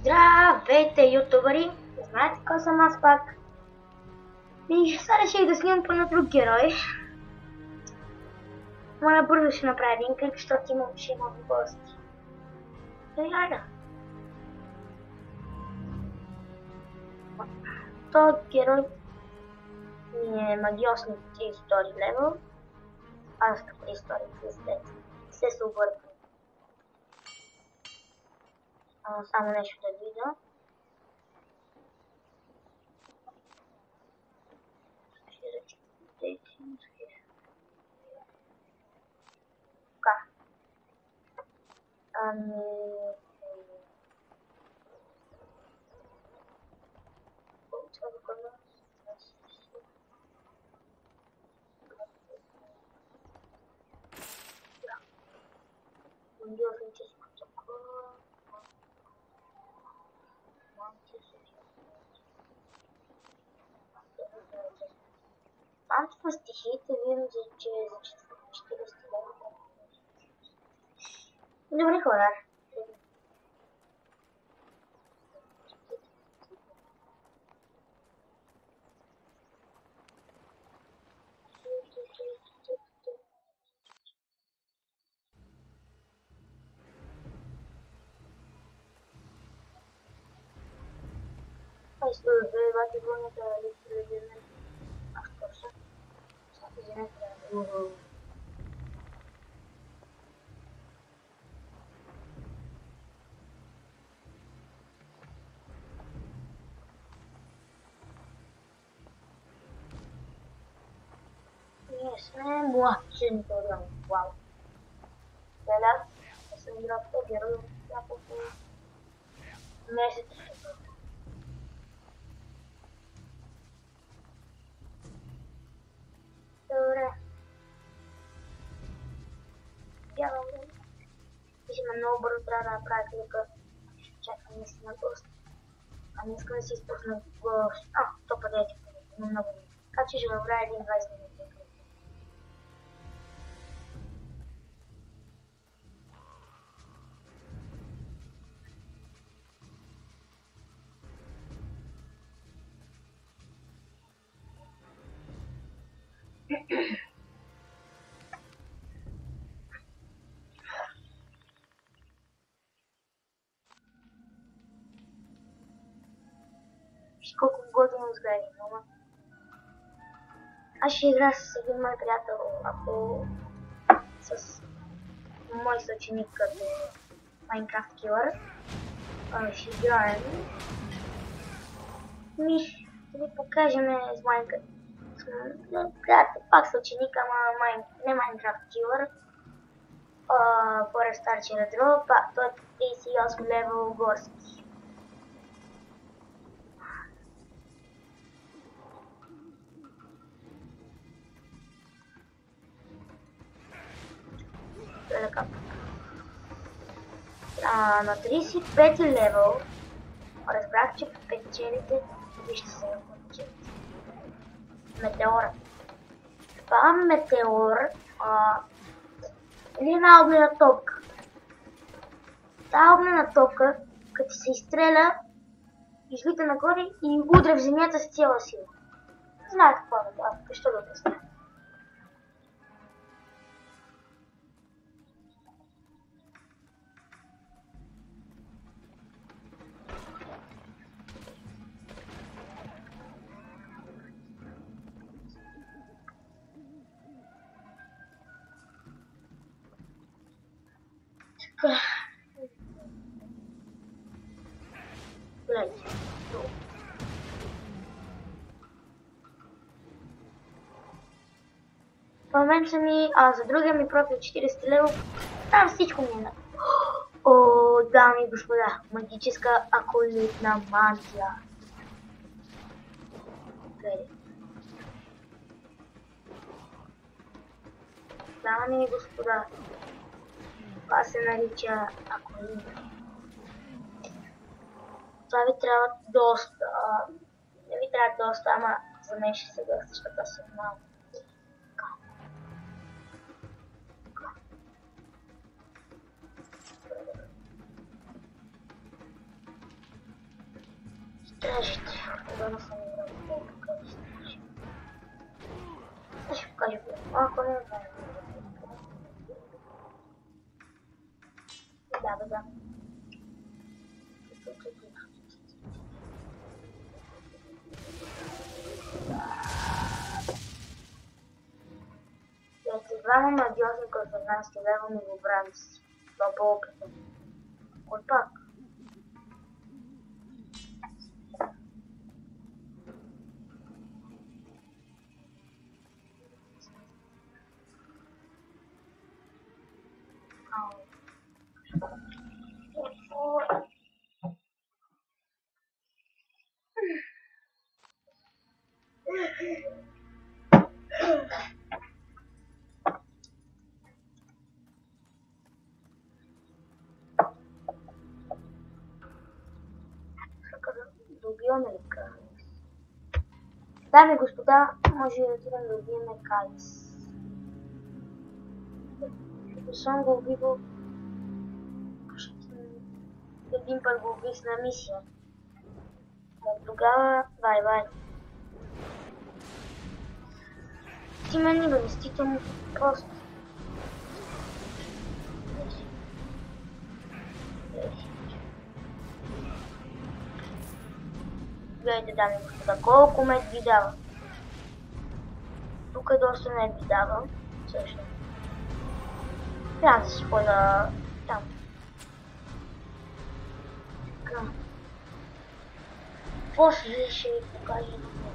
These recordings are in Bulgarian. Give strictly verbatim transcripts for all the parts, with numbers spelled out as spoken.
Здравейте, ютубъри! Знаете кой съм аз пак? И сега реших да снимам по на друг герой. Моля, бързо ще направя един клип, защото имам, ще имам гости. Ей, айде! Този герой ми е магиосни тридесет втори левел. Аз съм тридесет втори, тридесет трети. Все се объркам. Само нещо да видя. Така. Ами... Това да кажа. Магиосническо такова. Антва стихиите виждам, че е за четиридесет лева. Добре хора. Ай, стой, бати вълната електроизиране. Ах, точно. Сега извинете, да. Ние сме младши програми. Вау. Сега, аз съм играл в този герой от няколко месеца. Добре. Вярвам ли? Мисля, много бързо трябва да направя клика. Ще чакам наистина доста. А не искам да си изпусна гост. А, то падете. Но много. Така че ще направя един двайсет минути. Колко години изгледа, мама. Аз ще играя с един мой приятел, ако с мой съученик като Minecraft Killer. Ще играем. Ми ще ви покажем с Minecraft. Приятел, пак съученик, ама не Minecraft Killer. Поръв старче редро, пак той е тридесет и осем левел горски. А, на тридесет и пети левел разбрах, че печелите, вижте се на печелите. Метеора. Това метеор а, или една огнена топка. Тая огнена топка, като се изстреля, излита нагоре и удря в земята с цяла сила. Знаете какво е това, защо да обясня? Гледайте. В момента ми, а за другия ми профил четиридесет левов, там всичко ми е. О, дами и господа, магическа акулитна мантия. Гледайте. Дами и господа, това се нарича акулит. Това ви трябва доста. Не ви трябва доста, ама за мен ще се гъста, защото аз съм малко. Кажете, кога не съм играл тук, къде ще кажа. Аз ще покажа, ако не знам. Да, да, да. Двама надежника от единайсети лева новобранци. Това по-опитно. Кой пак? Добиваме ли Калис? Дами и господа, може да отидем да убиеме Калис. Като съм го убивал един път го убих на мисия. От тогава, бай-бай. Ти мен не бъдестите му просто. Гледайте, дами и господа, колко мед ви дава. Тук е доста мед ви дава, всъщност. Трябва да си ходя там. Така. После ще ви покажа на това.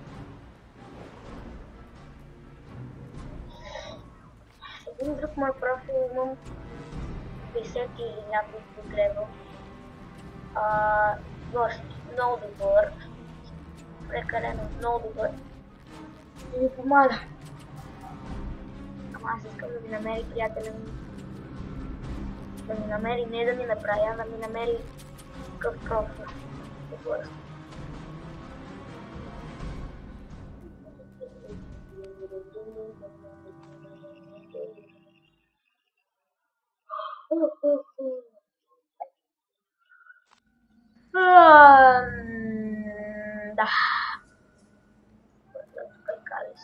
Един друг мой профил имам десет или някой погледа. Доста много добър. Прекалено много добър. И ми помага. Ама аз искам да ми намери приятелен. Да ми намери, не да ми направи, а да ми намери такъв профил. Добър. Да. Калис.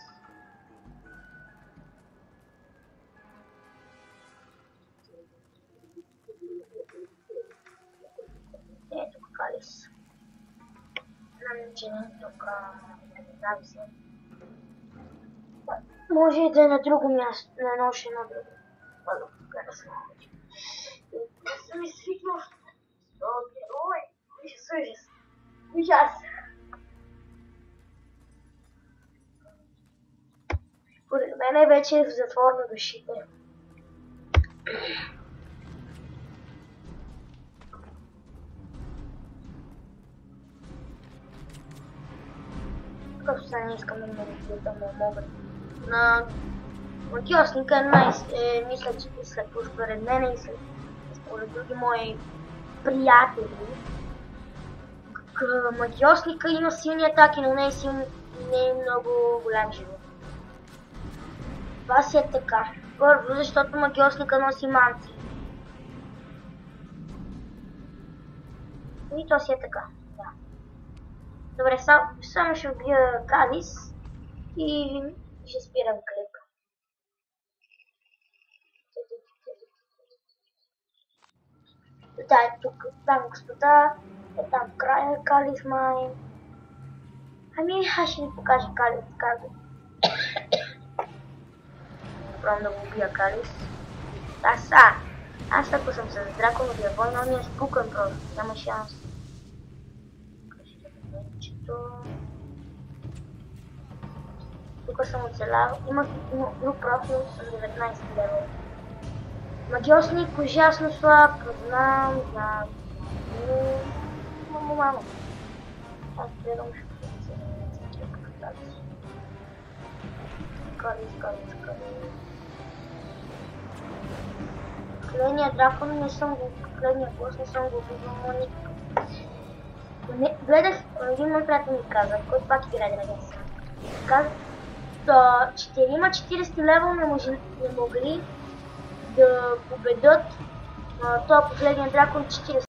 Ето Калис. Знам, че не тук не знам се. Може и да е на друго място, на едно още едно друго. Първо, къде съм. Аз съм изсвикнал. Ой, ужас, ужас. Ужас. Поред мен вече е в затвор на душите. Просто не искам да ме да му мога. На магиосника е най- е, мисля, че след според мен и след според други мои приятели. Магиосника има силни атаки, но не е, силни, не е много голям живот. Това си е така. Първо, защото магиосника носи манти. И то си е така. Да. Добре, сам, само ще убия Калис и ще спирам клипа. Да, е тук, там господа, е там в края Калис май. Ами, аз ще ви покажа Калис, как пробвам да го убия Калис. Аз, а, аз ако съм с драконовия война, он е спукан просто, няма шанс. Тук съм оцелял, имах друг профил, съм деветнайсети левел. Магиосник ужасно слаб, знам, знам. Мамо, мамо. Аз гледам, ще се Калис, Калис, Калис. Кления дракон не съм го, кления бос не съм го виждал никакъв. Гледах, един мой приятел ми каза, който пак играе Драген Сан. Каза, четирима четирийсети левел не могли да победят този последния дракон четирийсети.